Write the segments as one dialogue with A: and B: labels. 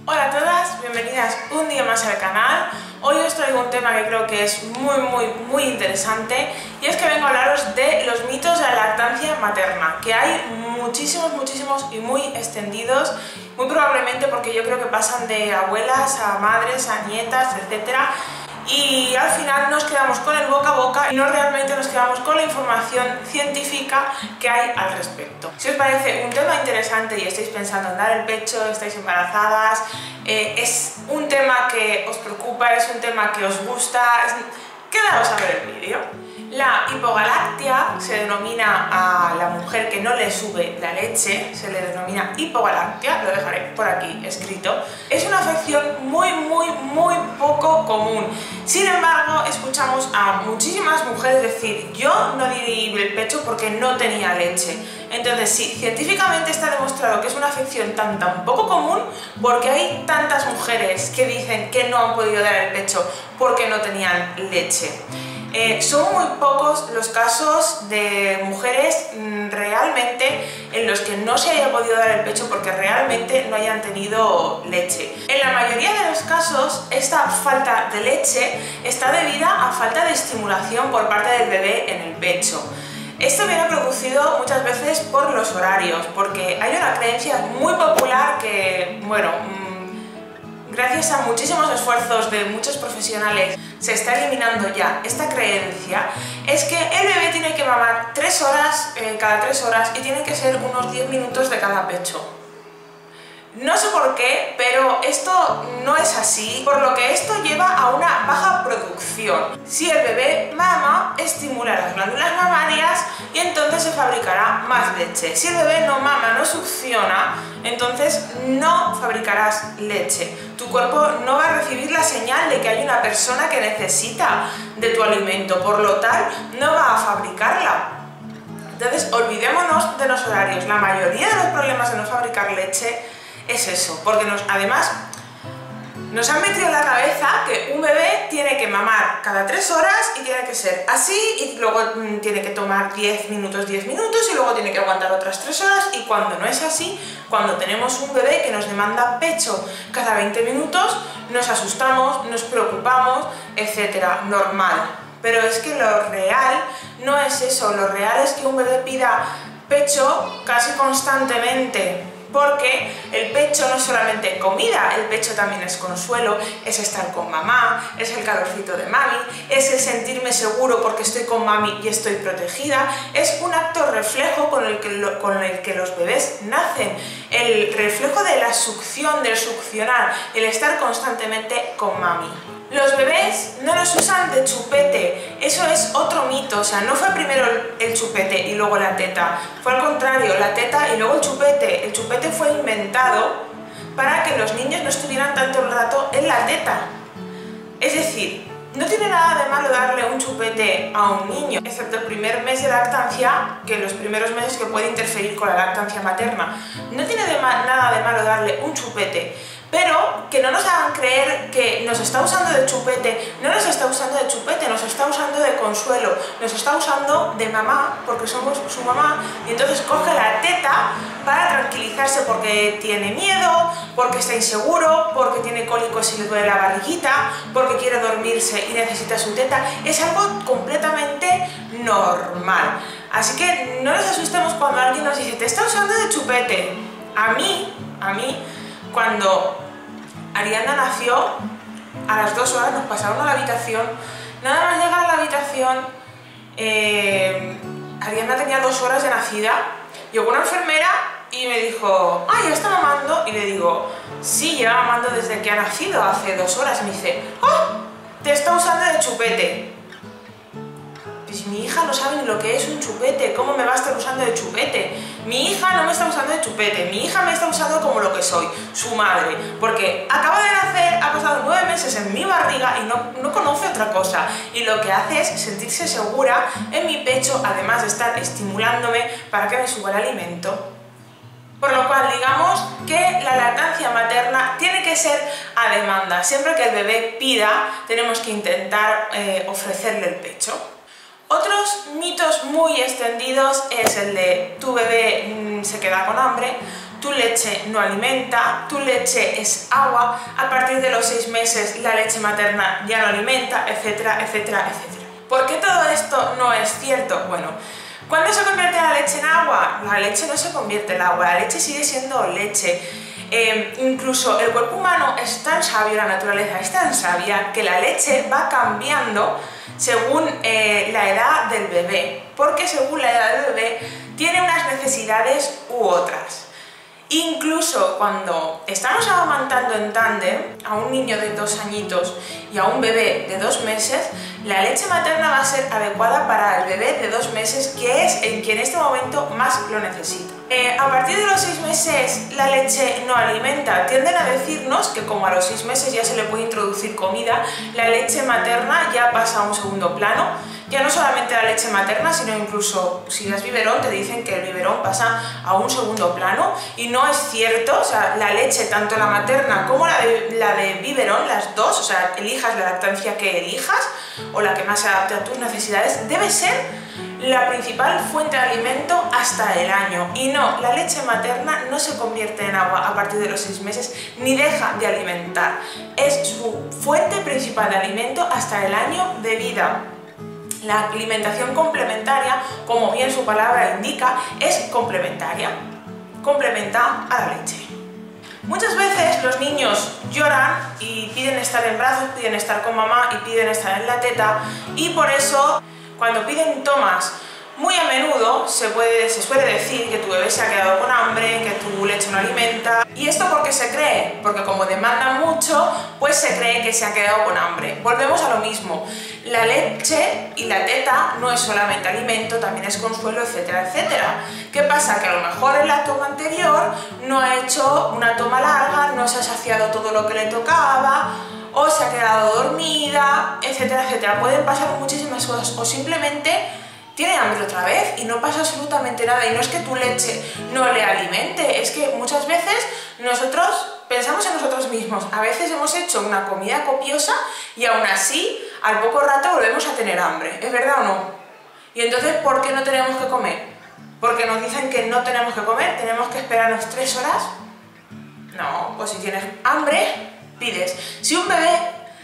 A: Hola a todas, bienvenidas un día más al canal. Hoy os traigo un tema que creo que es muy interesante, y es que vengo a hablaros de los mitos de la lactancia materna, que hay muchísimos y muy extendidos, muy probablemente porque yo creo que pasan de abuelas a madres, a nietas, etcétera. Y al final nos quedamos con el boca a boca y no realmente nos quedamos con la información científica que hay al respecto. Si os parece un tema interesante y estáis pensando en dar el pecho, estáis embarazadas, es un tema que os preocupa, es un tema que os gusta, quedaos a ver el vídeo. La hipogalactia se denomina a la mujer que no le sube la leche, se le denomina hipogalactia, lo dejaré por aquí escrito. Es una afección muy poco común. Sin embargo, escuchamos a muchísimas mujeres decir: yo no di el pecho porque no tenía leche. Entonces, sí, científicamente está demostrado que es una afección tan poco común porque hay tantas mujeres que dicen que no han podido dar el pecho porque no tenían leche. Son muy pocos los casos de mujeres realmente en los que no se haya podido dar el pecho porque realmente no hayan tenido leche. En la mayoría de los casos, esta falta de leche está debida a falta de estimulación por parte del bebé en el pecho. Esto viene producido muchas veces por los horarios, porque hay una creencia muy popular que, bueno, gracias a muchísimos esfuerzos de muchos profesionales se está eliminando ya esta creencia, es que el bebé tiene que mamar 3 horas cada 3 horas y tiene que ser unos 10 minutos de cada pecho. No sé por qué, pero esto no es así, por lo que esto lleva a una baja producción. Si el bebé mama, estimula las glándulas mamarias y entonces se fabricará más leche. Si el bebé no mama, no succiona, entonces no fabricarás leche. Tu cuerpo no va a recibir la señal de que hay una persona que necesita de tu alimento, por lo tal no va a fabricarla. Entonces olvidémonos de los horarios. La mayoría de los problemas de no fabricar leche es eso, porque además nos han metido en la cabeza que un bebé tiene que mamar cada 3 horas y tiene que ser así, y luego tiene que tomar 10 minutos y luego tiene que aguantar otras 3 horas, y cuando no es así, cuando tenemos un bebé que nos demanda pecho cada 20 minutos, nos asustamos, nos preocupamos, etcétera, normal. Pero es que lo real no es eso, lo real es que un bebé pida pecho casi constantemente. Porque el pecho no es solamente comida, el pecho también es consuelo, es estar con mamá, es el calorcito de mami, es el sentirme seguro porque estoy con mami y estoy protegida, es un acto reflejo con el que los bebés nacen, el reflejo de la succión, del succionar, el estar constantemente con mami. Los bebés no los usan de chupete, eso es otro mito, o sea, no fue primero el chupete y luego la teta, fue al contrario, la teta y luego el chupete. El chupete fue inventado para que los niños no estuvieran tanto el rato en la teta. Es decir, no tiene nada de malo darle un chupete a un niño, excepto el primer mes de lactancia, que los primeros meses que puede interferir con la lactancia materna. No tiene nada de malo darle un chupete, pero que no nos hagan creer que nos está usando de chupete. No nos está usando de chupete, nos está usando de consuelo, nos está usando de mamá, porque somos su mamá, y entonces coge la teta para tranquilizarse porque tiene miedo, porque está inseguro, porque tiene cólicos y le duele la barriguita, porque quiere dormirse y necesita su teta. Es algo completamente normal. Así que no nos asustemos cuando alguien nos dice: te está usando de chupete. A mí, cuando Ariana nació, a las 2 horas nos pasaron a la habitación. Nada más llegar a la habitación, Ariana tenía 2 horas de nacida. Llegó una enfermera y me dijo: ah, ¿ya está mamando? Y le digo: sí, lleva mamando desde que ha nacido, hace 2 horas. Y me dice: ¡oh! Te está usando de chupete. Pues mi hija no sabe ni lo que es un chupete, ¿cómo me va a estar usando de chupete? Mi hija no me está usando de chupete, mi hija me está usando como lo que soy, su madre, porque acaba de nacer, ha pasado 9 meses en mi barriga y no conoce otra cosa, y lo que hace es sentirse segura en mi pecho, además de estar estimulándome para que me suba el alimento. Por lo cual, digamos que la lactancia materna tiene que ser a demanda. Siempre que el bebé pida, tenemos que intentar ofrecerle el pecho. Otros mitos muy extendidos es el de: tu bebé se queda con hambre, tu leche no alimenta, tu leche es agua, a partir de los 6 meses la leche materna ya no alimenta, etcétera, etcétera, etcétera. ¿Por qué todo esto no es cierto? Bueno, ¿cuándo se convierte la leche en agua? La leche no se convierte en agua, la leche sigue siendo leche. Incluso el cuerpo humano es tan sabio, la naturaleza es tan sabia, que la leche va cambiando según la edad del bebé, porque según la edad del bebé tiene unas necesidades u otras. Incluso cuando estamos amamantando en tándem a un niño de 2 añitos y a un bebé de 2 meses, la leche materna va a ser adecuada para el bebé de 2 meses, que es el que en este momento más lo necesita. A partir de los 6 meses la leche no alimenta. Tienden a decirnos que como a los 6 meses ya se le puede introducir comida, la leche materna ya pasa a un segundo plano. Ya no solamente la leche materna, sino incluso si das biberón, te dicen que el biberón pasa a un segundo plano, y no es cierto. O sea, la leche, tanto la materna como la de biberón, las dos, o sea, elijas la lactancia que elijas o la que más se adapte a tus necesidades, debe ser la principal fuente de alimento hasta el año. Y no, la leche materna no se convierte en agua a partir de los 6 meses ni deja de alimentar. Es su fuente principal de alimento hasta el año de vida. La alimentación complementaria, como bien su palabra indica, es complementaria, complementa a la leche. Muchas veces los niños lloran y piden estar en brazos, piden estar con mamá y piden estar en la teta, y por eso cuando piden tomas muy a menudo se suele decir que tu bebé se ha quedado con hambre, que tu leche no alimenta. ¿Y esto por qué se cree? Porque como demandan mucho, pues se cree que se ha quedado con hambre. Volvemos a lo mismo. La leche y la teta no es solamente alimento, también es consuelo, etcétera, etcétera. ¿Qué pasa? Que a lo mejor en la toma anterior no ha hecho una toma larga, no se ha saciado todo lo que le tocaba, o se ha quedado dormida, etcétera, etcétera. Pueden pasar muchísimas cosas, o simplemente tiene hambre otra vez y no pasa absolutamente nada. Y no es que tu leche no le alimente, es que muchas veces nosotros pensamos en nosotros mismos. A veces hemos hecho una comida copiosa y aún así al poco rato volvemos a tener hambre. ¿Es verdad o no? Y entonces, ¿por qué no tenemos que comer? ¿Porque nos dicen que no tenemos que comer? ¿Tenemos que esperarnos 3 horas? No, pues si tienes hambre, pides. Si un bebé,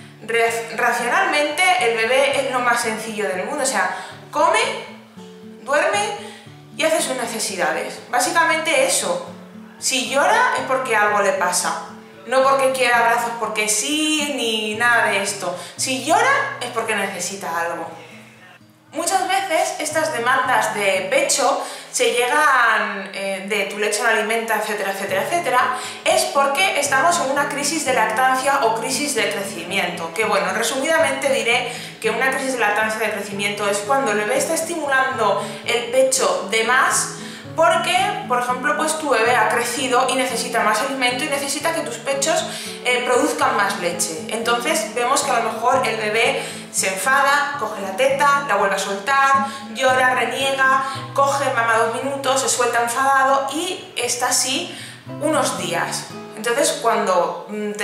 A: racionalmente, el bebé es lo más sencillo del mundo. O sea, come, duerme y hace sus necesidades. Básicamente eso. Si llora es porque algo le pasa. No porque quiera abrazos porque sí, ni nada de esto. Si llora es porque necesita algo. Muchas veces estas demandas de pecho se llegan de tu leche no alimenta, etcétera, etcétera, etcétera, es porque estamos en una crisis de lactancia o crisis de crecimiento. Que bueno, resumidamente diré que una crisis de lactancia de crecimiento es cuando el bebé está estimulando el pecho de más, porque, por ejemplo, pues tu bebé ha crecido y necesita más alimento y necesita que tus pechos produzcan más leche. Entonces vemos que a lo mejor el bebé se enfada, coge la teta, la vuelve a soltar, llora, reniega, coge, mama 2 minutos, se suelta enfadado y está así unos días. Entonces cuando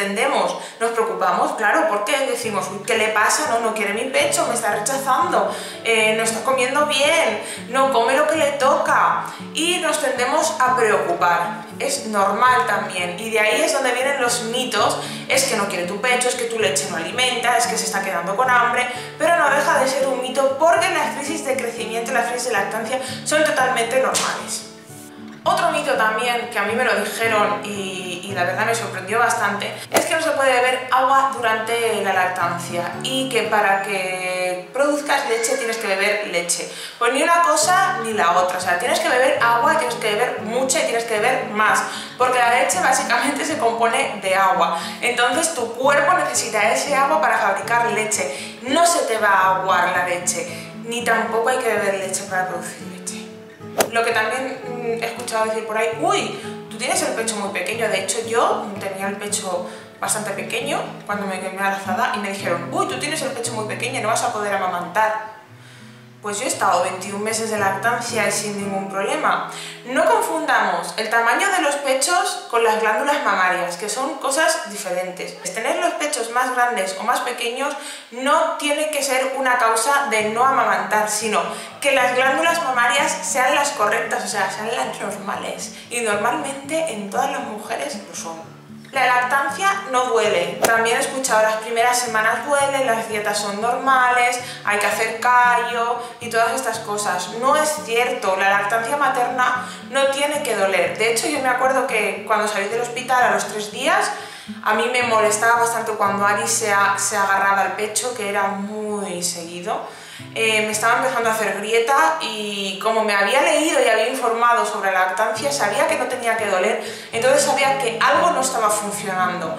A: nos preocupamos, claro, porque decimos, ¿qué le pasa? No quiere mi pecho, me está rechazando, no está comiendo bien, no come lo que le toca, y nos tendemos a preocupar. Es normal también, y de ahí es donde vienen los mitos. Es que no quiere tu pecho, es que tu leche no alimenta, es que se está quedando con hambre, pero no deja de ser un mito, porque las crisis de crecimiento, las crisis de lactancia son totalmente normales. Otro mito también, que a mí me lo dijeron y la verdad me sorprendió bastante, es que no se puede beber agua durante la lactancia y que para que produzcas leche tienes que beber leche. Pues ni una cosa ni la otra. O sea, tienes que beber agua y tienes que beber mucha y tienes que beber más, porque la leche básicamente se compone de agua. Entonces tu cuerpo necesita ese agua para fabricar leche. No se te va a aguar la leche, ni tampoco hay que beber leche para producir leche. Lo que también he escuchado decir por ahí, uy, tú tienes el pecho muy pequeño. De hecho, yo tenía el pecho bastante pequeño cuando me quedé embarazada y me dijeron, uy, tú tienes el pecho muy pequeño, no vas a poder amamantar. Pues yo he estado 21 meses de lactancia y sin ningún problema. No confundamos el tamaño de los pechos con las glándulas mamarias, que son cosas diferentes. Tener los pechos más grandes o más pequeños no tiene que ser una causa de no amamantar, sino que las glándulas mamarias sean las correctas, o sea, sean las normales. Y normalmente en todas las mujeres lo son. La lactancia no duele. También he escuchado las primeras semanas duelen, las dietas son normales, hay que hacer callo y todas estas cosas. No es cierto, la lactancia materna no tiene que doler. De hecho, yo me acuerdo que cuando salí del hospital a los 3 días, a mí me molestaba bastante cuando Ari se agarraba al pecho, que era muy seguido. Me estaba empezando a hacer grieta y como me había leído y había informado sobre la lactancia, sabía que no tenía que doler, entonces sabía que algo no estaba funcionando.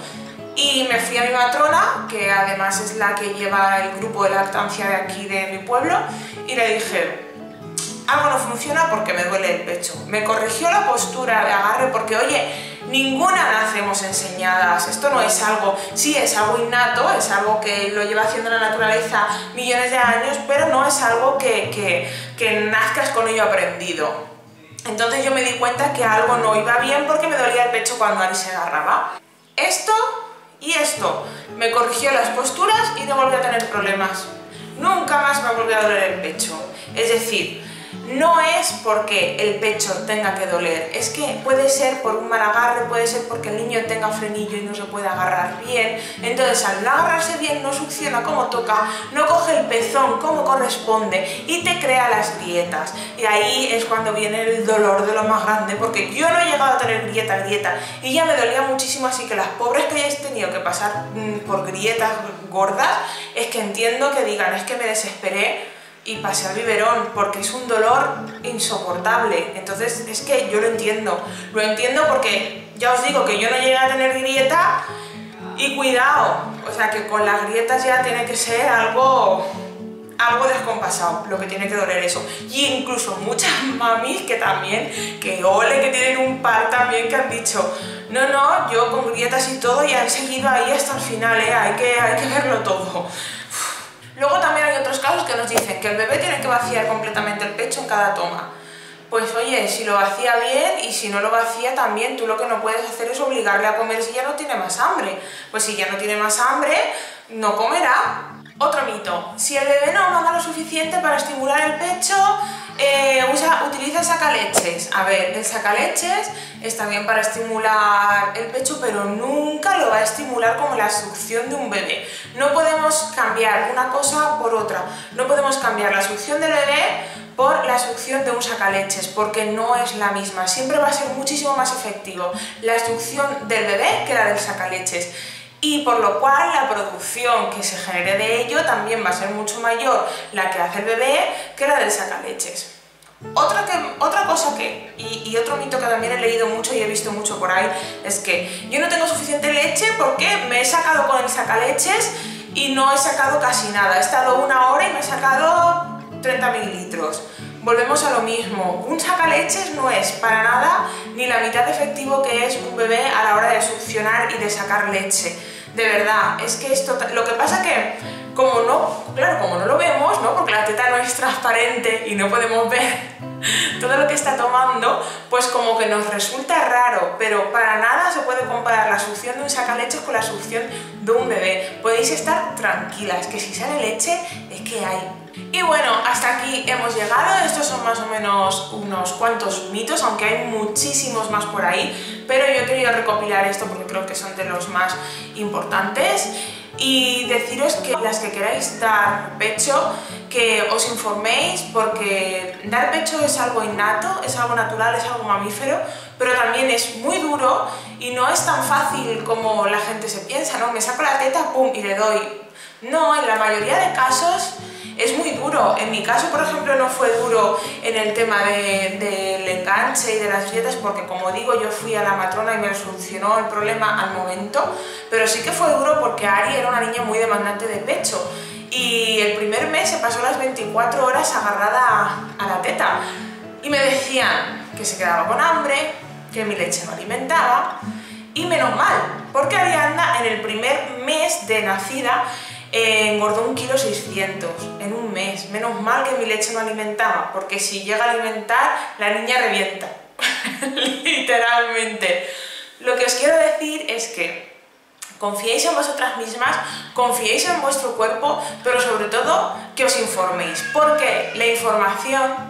A: Y me fui a mi matrona, que además es la que lleva el grupo de lactancia de aquí de mi pueblo, y le dije: algo no funciona porque me duele el pecho. Me corrigió la postura de agarre porque, oye, ninguna nacemos enseñadas, esto no es algo, sí es algo innato, es algo que lo lleva haciendo la naturaleza millones de años, pero no es algo que nazcas con ello aprendido. Entonces yo me di cuenta que algo no iba bien porque me dolía el pecho cuando Ari se agarraba. Esto y esto, me corrigió las posturas y no volví a tener problemas. Nunca más me volvió a doler el pecho. Es decir, no es porque el pecho tenga que doler, es que puede ser por un mal agarre, puede ser porque el niño tenga frenillo y no se puede agarrar bien, entonces al no agarrarse bien no succiona como toca, no coge el pezón como corresponde y te crea las grietas. Y ahí es cuando viene el dolor de lo más grande, porque yo no he llegado a tener grieta y ya me dolía muchísimo, así que las pobres que hayáis tenido que pasar por grietas gordas, es que entiendo que digan, es que me desesperé y pasé al biberón, porque es un dolor insoportable. Entonces es que yo lo entiendo porque ya os digo que yo no llegué a tener grieta y cuidado, o sea que con las grietas ya tiene que ser algo descompasado, lo que tiene que doler eso. Y incluso muchas mamis que también, que ole, que tienen un par también, que han dicho: no, yo con grietas y todo, y han seguido ahí hasta el final, hay que verlo todo. Luego también hay otros casos que nos dicen que el bebé tiene que vaciar completamente el pecho en cada toma. Pues oye, si lo vacía bien y si no lo vacía también, tú lo que no puedes hacer es obligarle a comer si ya no tiene más hambre. Pues si ya no tiene más hambre, no comerá. Otro mito: si el bebé no mama lo suficiente para estimular el pecho, utiliza sacaleches. A ver, el sacaleches está bien para estimular el pecho, pero nunca lo va a estimular como la succión de un bebé. No podemos cambiar una cosa por otra. No podemos cambiar la succión del bebé por la succión de un sacaleches, porque no es la misma. Siempre va a ser muchísimo más efectivo la succión del bebé que la del sacaleches. Y por lo cual la producción que se genere de ello también va a ser mucho mayor la que hace el bebé que la del sacaleches. Otra cosa y otro mito que también he leído mucho y he visto mucho por ahí, es que yo no tengo suficiente leche porque me he sacado con el sacaleches y no he sacado casi nada. He estado 1 hora y me he sacado 30 mililitros. Volvemos a lo mismo, un sacaleches no es para nada ni la mitad de efectivo que es un bebé a la hora de succionar y de sacar leche. De verdad, es que esto, lo que pasa que como no lo vemos, ¿no? Porque la teta no es transparente y no podemos ver todo lo que está tomando, pues como que nos resulta raro, pero para nada se puede comparar la succión de un sacaleches con la succión de un bebé. Podéis estar tranquilas, que si sale leche es que hay. Y bueno, hasta aquí hemos llegado. Estos son más o menos unos cuantos mitos, aunque hay muchísimos más por ahí, pero yo he querido recopilar esto porque creo que son de los más importantes. Y deciros que las que queráis dar pecho, que os informéis, porque dar pecho es algo innato, es algo natural, es algo mamífero, pero también es muy duro y no es tan fácil como la gente se piensa, ¿no? Me saco la teta, pum, y le doy. No, en la mayoría de casos es muy duro. En mi caso, por ejemplo, no fue duro en el tema del enganche y de las grietas, porque como digo, yo fui a la matrona y me solucionó el problema al momento, pero sí que fue duro porque Ari era una niña muy demandante de pecho y el primer mes se pasó las 24 horas agarrada a la teta y me decían que se quedaba con hambre, que mi leche no alimentaba, y menos mal, porque Arianda en el primer mes de nacida engordó 1,6 kg en un mes. Menos mal que mi leche no alimentaba, porque si llega a alimentar, la niña revienta. Literalmente. Lo que os quiero decir es que confiéis en vosotras mismas, confiéis en vuestro cuerpo, pero sobre todo que os informéis, porque la información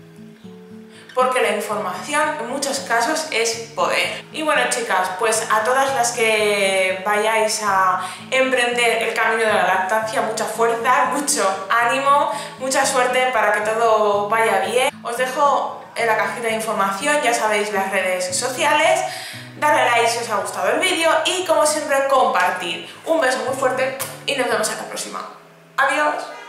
A: en muchos casos es poder. Y bueno, chicas, pues a todas las que vayáis a emprender el camino de la lactancia, mucha fuerza, mucho ánimo, mucha suerte para que todo vaya bien. Os dejo en la cajita de información, ya sabéis, las redes sociales. Darle like si os ha gustado el vídeo y, como siempre, compartir. Un beso muy fuerte y nos vemos en la próxima. ¡Adiós!